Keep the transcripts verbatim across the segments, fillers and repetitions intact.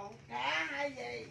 con cá hay gì?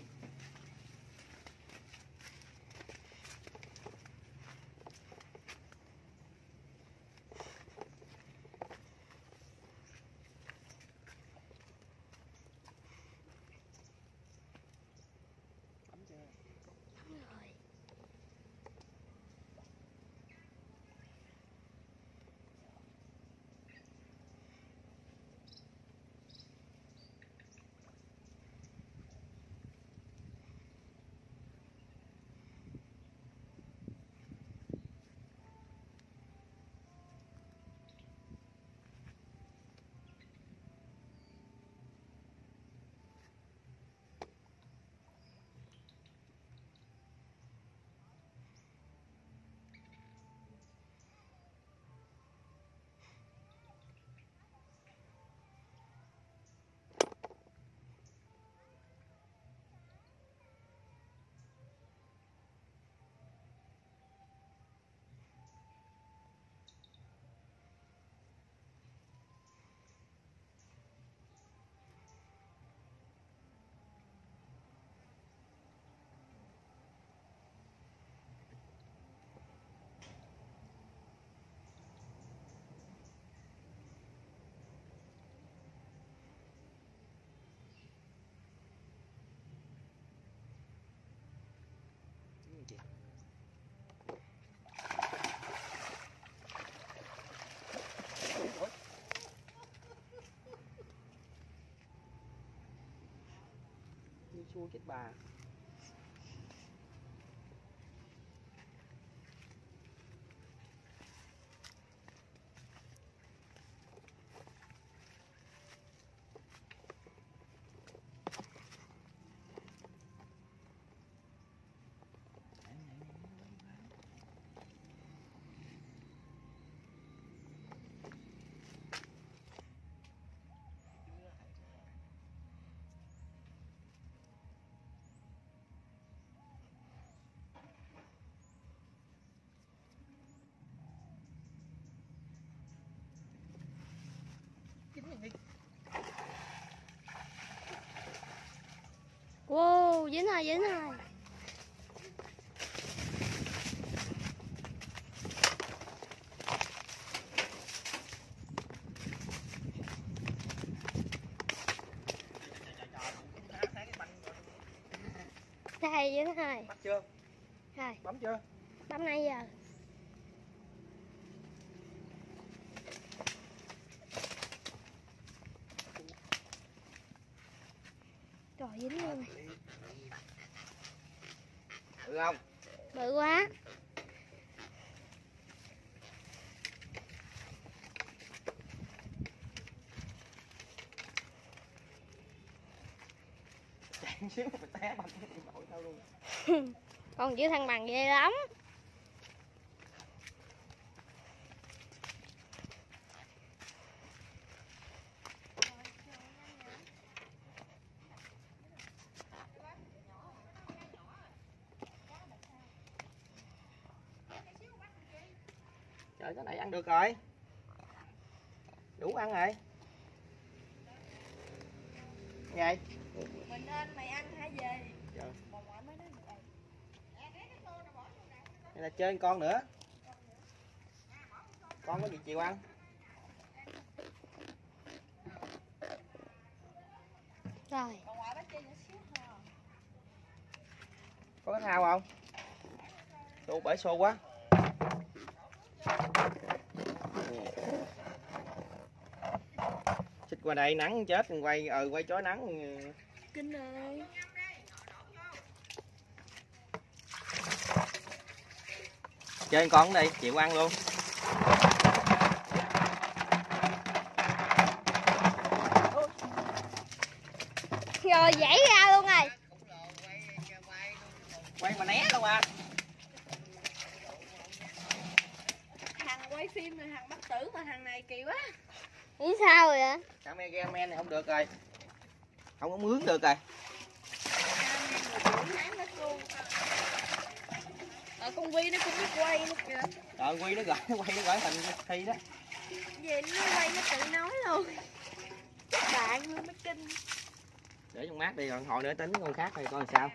Chua chết bà. Wow, dính rồi, dính rồi. Đây, dính rồi. Bắt chưa? Rồi. Bấm chưa? Bấm nãy giờ. Trời, dính luôn. Bự không? Bự quá. Chạy xíu mà té banh cái nổi tao luôn. Con giữ thăng bằng ghê lắm. Trời, cái này ăn được rồi. Đủ ăn rồi. Vậy mình nên mày ăn hả gì? Trời. Đây là chơi con nữa. Con có gì chịu ăn? Rồi. Có cái thao không? Xô bể xô quá. Xích qua đây nắng chết quay ờ quay chói nắng. Kinh rồi. Chơi con đi, chịu ăn luôn. Rồi dãy ra luôn rồi. Quay mà né luôn à. Thằng quay phim rồi thằng bắt tử mà thằng này kỳ quá. Nghĩ sao rồi ạ? Cameraman này không được rồi. Không có mướn được rồi. Ở con Quy nó cũng biết quay nữa kìa. Rồi Quy nó gọi quay nó gọi thành thi đó. Về nó quay nó tự nói luôn. Bạn luôn mới kinh. Để trong mát đi rồi hồi nữa tính con khác thì coi làm sao.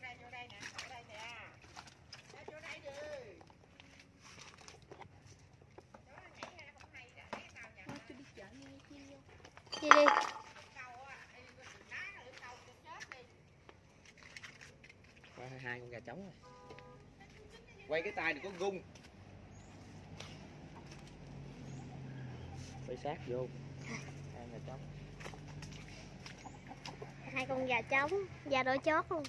Đi đi. Qua hai con gà trống rồi. Quay cái tay đừng có gung. Quay sát vô. Hai gà trống. Hai con gà trống, da đỏ chót luôn.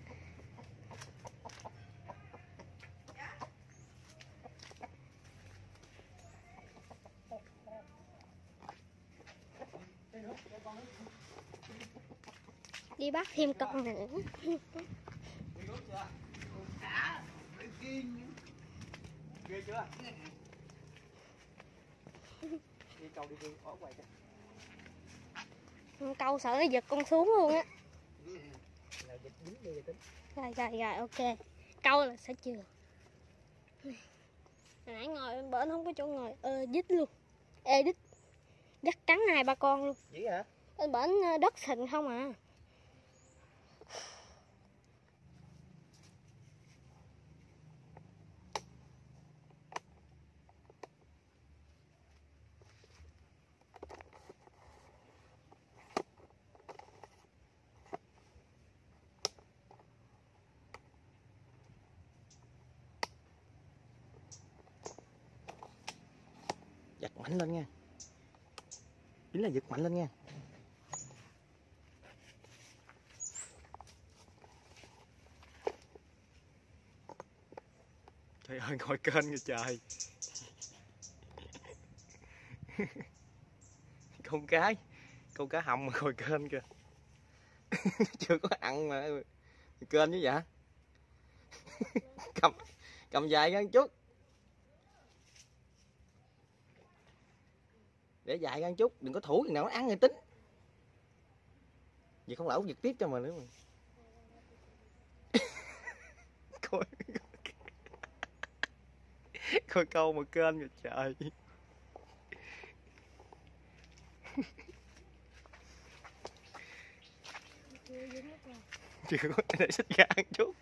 Đi bắt thêm con nữa. Ghê chưa? Đi câu đi đi, ổ quay cho. Câu sợ nó giật con xuống luôn á. Là giật dính đi rồi tính. Rồi rồi rồi ok. Câu là sẽ chừa. Hồi nãy ngồi bên bển không có chỗ ngồi, ơ dít luôn. Ê đít. Dắt cắn hai ba con luôn. Dĩ hả? Bên bển đất sình không à. Giật mạnh lên nha. Chính là giật mạnh lên nha. Trời ơi ngồi kênh kìa trời. Con cái Con cá hồng mà ngồi kênh kìa. Chưa có ăn mà kênh như vậy. Cầm Cầm dài ra một chút. Để dài ra một chút, đừng có thủ chừng nào nó ăn rồi tính. Vậy không lẩu giật tiếp cho mà nữa mà. Coi Coi câu mà kênh rồi trời. Chưa có để xích ra một chút.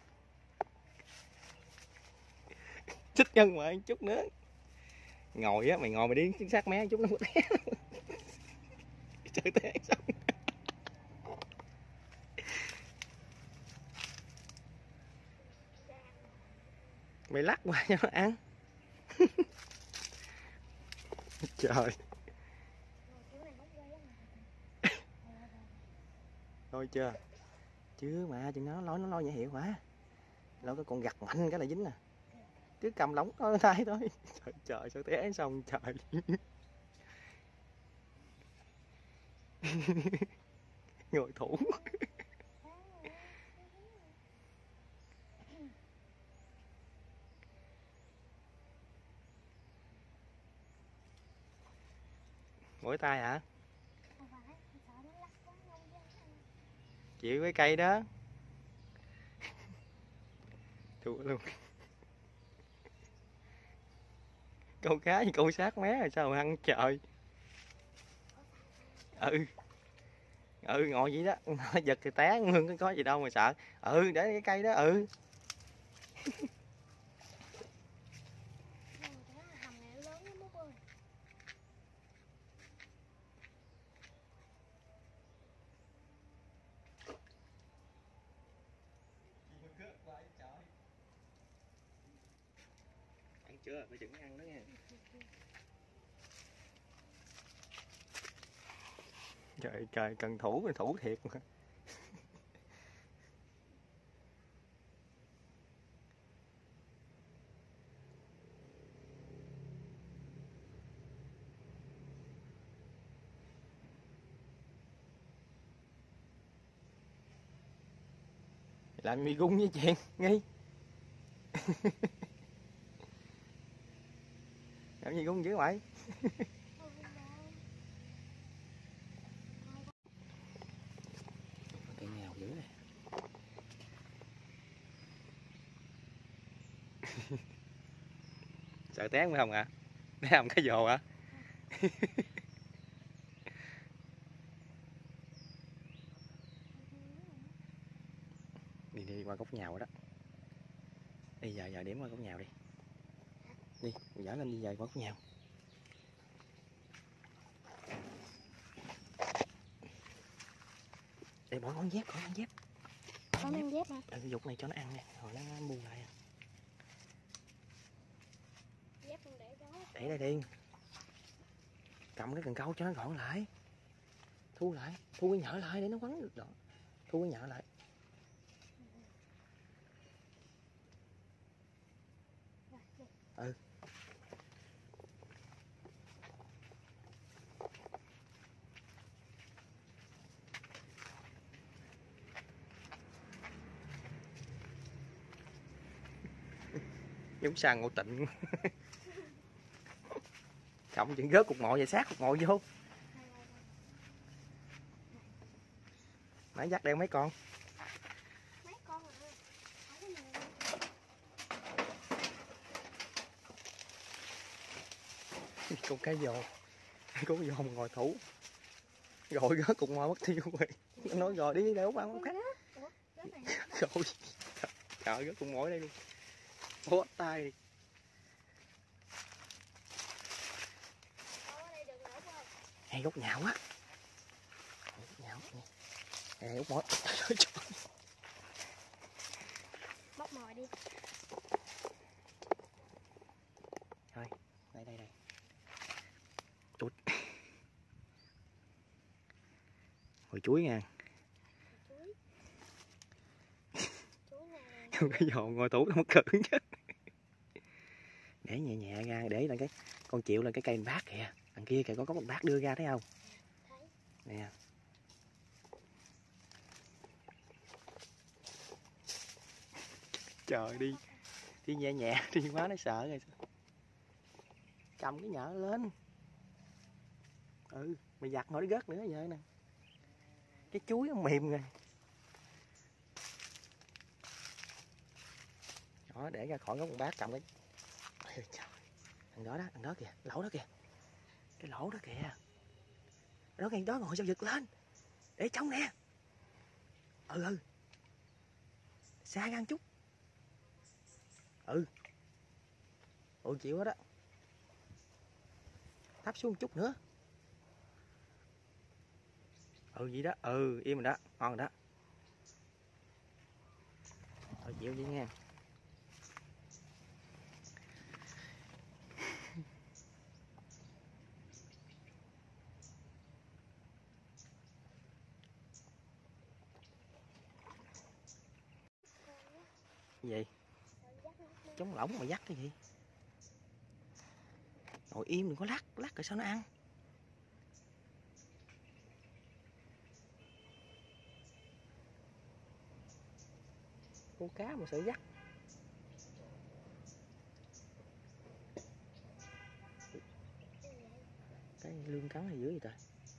Xích nhân mà một chút nữa. Ngồi á, mày ngồi mày đi chính xác mé chút nó có té. Chơi té xong. Mày lắc qua cho nó ăn. Trời. Thôi chưa? Chứ mà chừng nó nói nó nói nhẹ hiệu quá. Lâu cái con gặt mạnh cái là dính nè. Cứ cầm lỏng thôi tay thôi. Trời trời sao té xong trời. Ngồi thủ. Mỗi tay hả? Chịu cái cây đó. Thua luôn. Câu cá gì câu sát mé rồi sao mà ăn trời. Ừ. Ừ ngồi vậy đó. Nó giật thì té luôn, có gì đâu mà sợ. Ừ để cái cây đó ừ. Ăn chưa? Phải chừng ăn đó nha. Trời trời cần thủ thì thủ thiệt mà. Làm mì gung với chèn ngay. Làm gì gung dữ vậy. Cây nhào dữ này. Sợ té phải không ạ? À? Để làm cái dồ hả? À? Đi đi qua góc nhào rồi đó. Đi giờ giờ điểm qua góc nhào đi. Đi, dở lên đi giờ qua góc nhào. Để bỏ con dép, bỏ con dép. Có con dép hả? Ừ, dục này cho nó ăn nha, rồi nó, nó bu lại. Dép con để đó. Để đây đi. Cầm cái cần câu cho nó gọn lại. Thu lại, thu cái nhợ lại để nó quấn được đó. Thu cái nhợ lại. Ừ. Giống sàn Ngộ Tịnh. Cộng chuyện gớt cục ngồi vậy sát cục ngồi vô. Nãy dắt đeo mấy con? Mấy con à. Không có nhiều. Con cá giò. Con giò mà ngồi thủ. Gọi gớt cục ngồi mất tiêu rồi. Nó nói rồi đi đeo ăn không khác. Rồi. Trời gớt cục ngồi đây luôn. Bó tay đi. Hay gốc nhạo á. Gốc nhạo nè. Nè gốc mỏi. Bóc mồi đi. Thôi, đây đây đây. Chút. Ngồi chuối nha. Chuối. Chuối này. Không cái giò ngồi tủ không cự chứ. Để nhẹ nhẹ ra, để là cái con chịu là cái cây bát kìa. Đằng kia kìa có có một bát đưa ra thấy không? Thấy. Nè. Trời đi. Đi nhẹ nhẹ, đi quá nó sợ rồi. Cầm cái nhợ lên. Ừ, mày giặt ngồi gớt nữa giờ nè. Cái chuối nó mềm rồi. Đó, để ra khỏi gốc bát cầm cái. Ôi trời. Thằng đó đó, thằng đó kìa, lỗ đó kìa. Cái lỗ đó kìa. Đó kìa, đó ngồi sao giật lên. Để trống nè. Ừ ừ. Xa ra chút. Ừ. Ừ chịu hết đó. Thấp xuống một chút nữa. Ừ vậy đó, ừ im rồi đó, ngon rồi đó. Thôi chịu đi nha. Gì? Trống lỏng mà dắt cái gì? Ngồi im đừng có lắc, lắc rồi sao nó ăn? Câu cá mà sợ dắt. Cái lương cắn ở dưới vậy ta.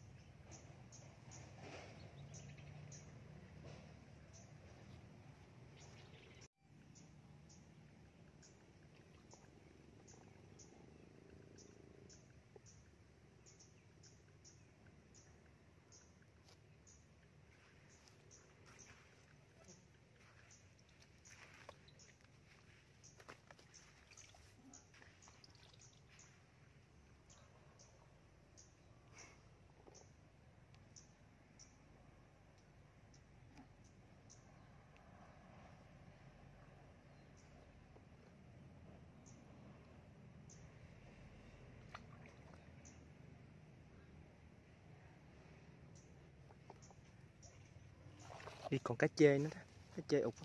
Đi còn cá chê nữa đó. Cá chê ụt.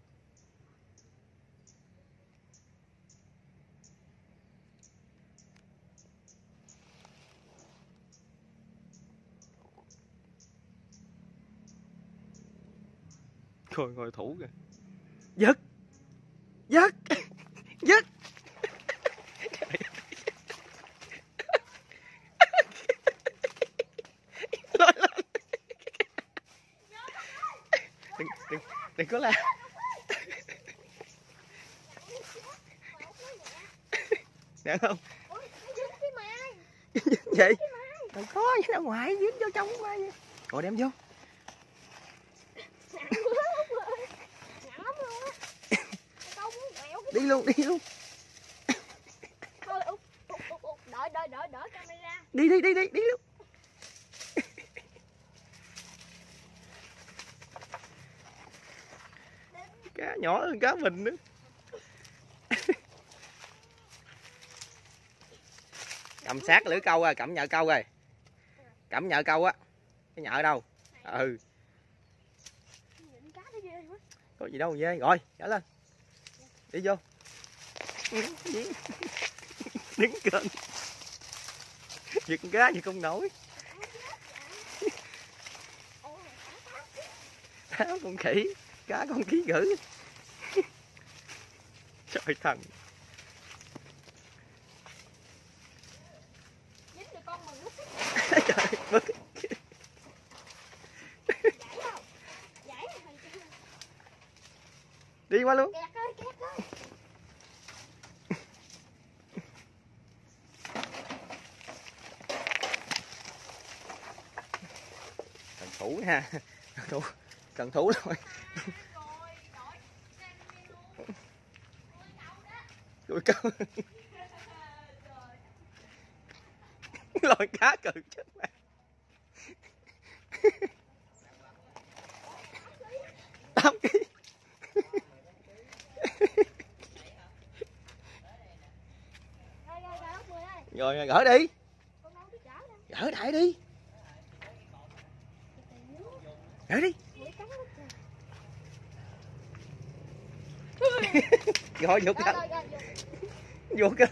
Rồi ngồi thủ kìa. Giật. Giật. Giật. Đừng, đừng, đừng có la. Nè không? Vậy? Đừng có gì ra ngoài dính vô trong mai. Ngồi đem vô. đi luôn, đi luôn. Thôi út, út, út, út, đợi, đợi, đợi, đợi camera. Đi đi đi đi, đi luôn. Cá nhỏ hơn cá mình nữa. Cầm sát lưỡi câu rồi, cầm nhợ câu rồi. Cầm nhợ câu á. Cái nhợ đâu? Ừ. Có gì đâu dê, rồi, trở lên. Đi vô. Đứng cơn. Giật cá gì không nổi. Tháo con khỉ, cá con ký gữ. Trời thần. Trời bực. Đi qua luôn. Cần thủ ha. Cần thủ, cần thủ rồi. Đuổi câu. Lòi cá cực chết mẹ. tám ký. Rồi gỡ đi. Gỡ đại đi. Gỡ đi. Rồi vô cân. Vô cân.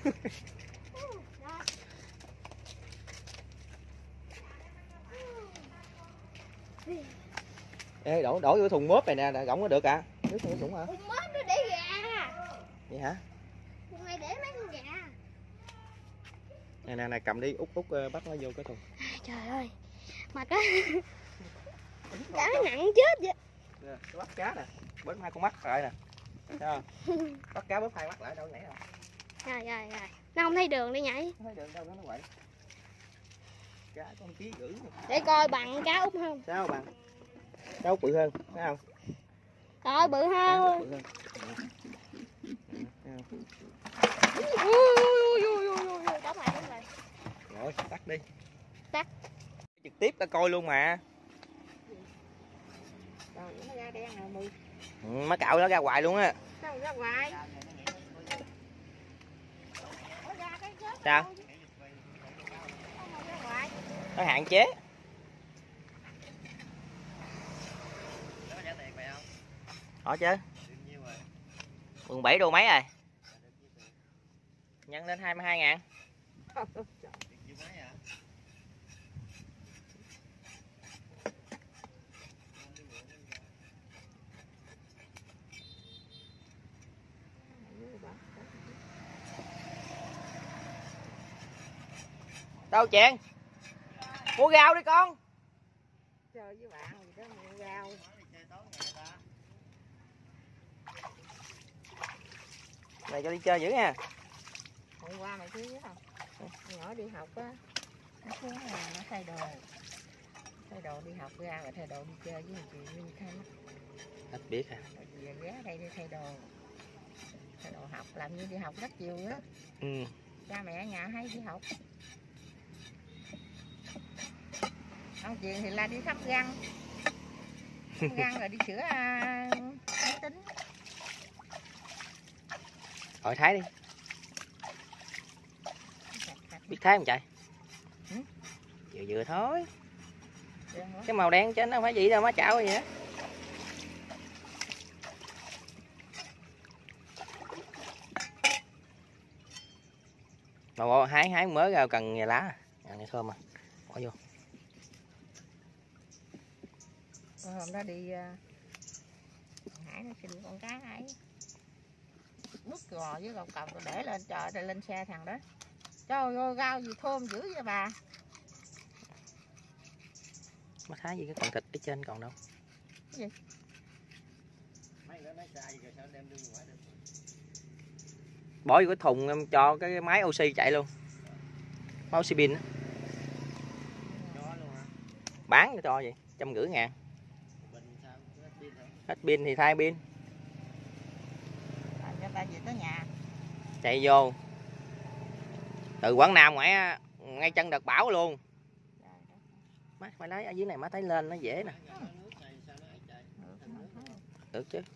Ê, đổ đổ vô thùng mớp này nè, gỗng có được à? Nước không có sủng hả? Thùng mớp nó để gà. Vậy hả? Thùng này để mấy con gà. Nè nè nè, cầm đi, út út bắt nó vô cái thùng. Trời ơi. Mà cá cá nặng chết vậy. Nè, cái bắt cá nè, bớt hai con mắt lại nè. Thấy không? Bắt cá bớt hai mắt lại đâu nãy rồi. Rồi rồi rồi. Nó không thấy đường đi nhảy. Không thấy đường đâu nó quậy. Cá con ký gửi. Để coi bằng cá út không? Sao bằng? Cá út bự hơn, thấy không? Rồi bự hơn. Bự hơn. Ui ui ui ui ui, đóng lại đóng lại. Rồi, tắt đi. Tắt. Trực tiếp ta coi luôn mà. Rồi nó ra đen rồi mười. Ừ, má cạo nó ra hoài luôn á. Sao ra ngoài? Sao? Nó hạn chế. Hỏi chứ. mười bảy đô mấy rồi? Nhân lên hai mươi hai ngàn. Đâu chèn? Mua rau đi con. Chơi với bạn gì đó mua rau. Này cho đi chơi dữ nha. Hôm qua mày thấy không? Nhỏ đi học á, nó xuống là nó thay đồ. Thay đồ đi học ra rồi thay đồ đi chơi với chị Minh Thanh. Hết biết à. Về ghé đây đi thay đồ. Thay đồ học làm như đi học rất chiều á. Ừ. Cha mẹ ở nhà hay đi học. Ông chuyện thì là đi thắp răng. Thắp răng rồi đi sửa uh, máy tính. Hỏi Thái đi. Biết Thái không chạy? Ừ? Vừa vừa thôi. Được Cái màu đen trên nó không phải gì đâu má chảo vậy á. Mà bộ hái hái mới ra cần nhà lá. Nhà này thơm à. Bỏ vô. Hôm đó đi uh, Hải nó xin con cá ấy. Đút gò với gọng còng để lên trời rồi lên xe thằng đó. Trời ơi rau gì thơm dữ vậy bà. Má Thái gì cái còn thịt ở trên còn đâu. Cái gì? Bỏ vô cái thùng em cho cái máy oxy chạy luôn. Máy oxy pin á. Bán cho vậy, trăm rưỡi ngàn. Hết pin thì thay pin. ta về tới nhà. Chạy vô từ Quảng Nam ngoại ngay chân đợt bão luôn. Má phải lấy ở dưới này má thấy lên nó dễ nè. Được chứ.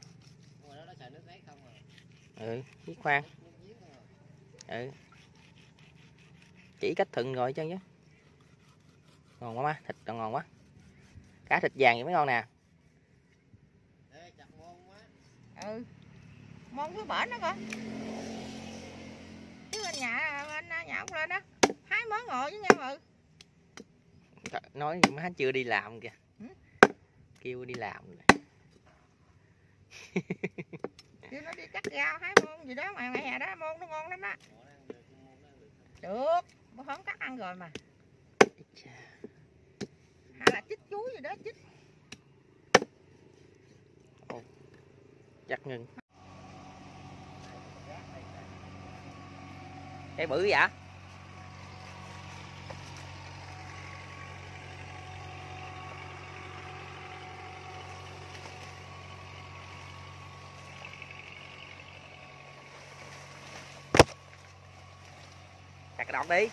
Ừ, với khoan. Ừ. Chỉ cách thừng rồi chân chứ. Ngon quá má, thịt còn ngon quá. Cá thịt vàng vậy mới ngon nè. Ừ. Món với bển đó coi. Chứ bên nhà anh nhà ông lên đó. Hái món ngồi với nhau ừ. Nói gì má chưa đi làm kìa. Ừ? Kêu đi làm rồi. Kêu nó đi cắt rau hái môn gì đó mà ngày hè đó môn nó ngon lắm đó. Được, bữa hôm cắt ăn rồi mà. Hay là chích chuối gì đó chích. Ồ, chắc ngưng. Cái bự vậy? Chặt cái đọt đi.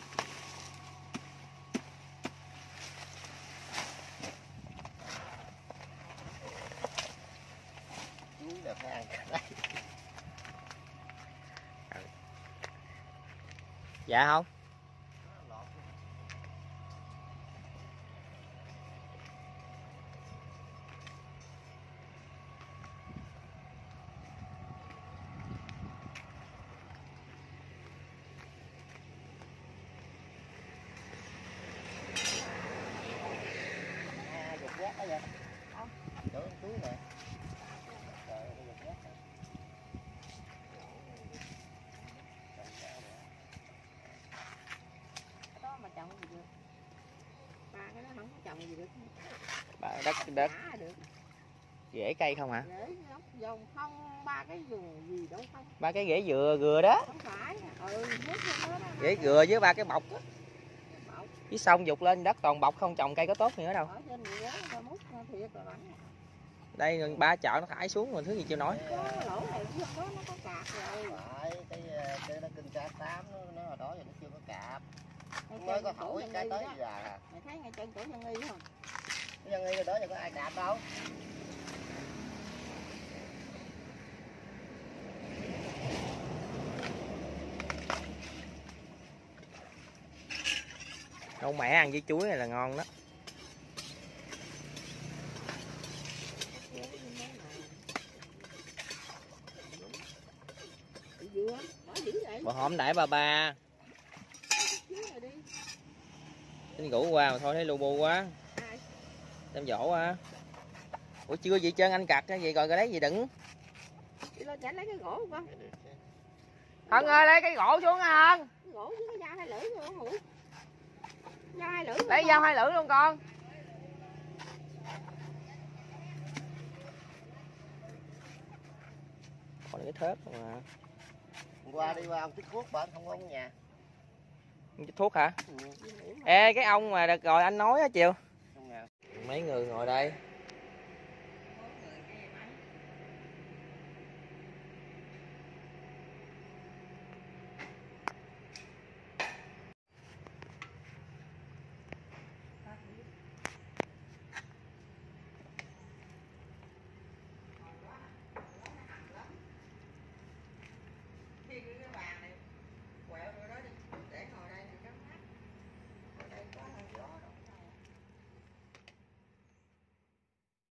Dạ không? Đất đất rễ cây không hả? Rễ ốc dòng không, ba cái vườn gì đâu không. Ba cái rễ dừa gừa đó. Không phải. Ừ, rễ dừa với ba cái bọc á. Với xong dục lên đất toàn bọc không trồng cây có tốt gì nữa đâu. Đây gần ba chợ nó thải xuống rồi thứ gì chưa nói. Lỗ này nó có cạp rồi. Phải cái cái nó kinh cá tám nó nó hồi đó giờ nó chưa có cạp. Mới có thổi cái tới giờ à. Mày thấy ngay chân chỗ Nhân Nghi không? Nhân Nghi đó giờ có ai cạp đâu. Đâu mẹ ăn với chuối này là ngon đó. Bà hổm đãi ba ba. Tính ngủ qua mà thôi thấy lu bu quá. Đem dỗ quá. Ủa chưa gì trơn anh cặt cái gì rồi cái đấy gì đựng. Đi lên chạy lấy cái gỗ không con? Hân ơi lấy cái gỗ xuống hả Hân? Cái gỗ với cái dao hai lưỡi luôn hả? Dao hai lưỡi. Lấy dao hai lưỡi luôn con. Còn cái thớt mà. Hôm qua đi qua ông chích thuốc bệnh không có ở nhà. Chích thuốc hả? Ừ. Ê cái ông mà được rồi anh nói á chiều. Mấy người ngồi đây